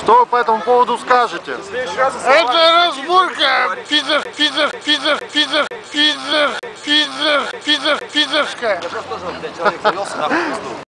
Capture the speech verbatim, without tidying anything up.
Что вы по этому поводу скажете? Это разборка пидор, пидор, пидор, пидор, пидор, пидор, пидор, пидорская.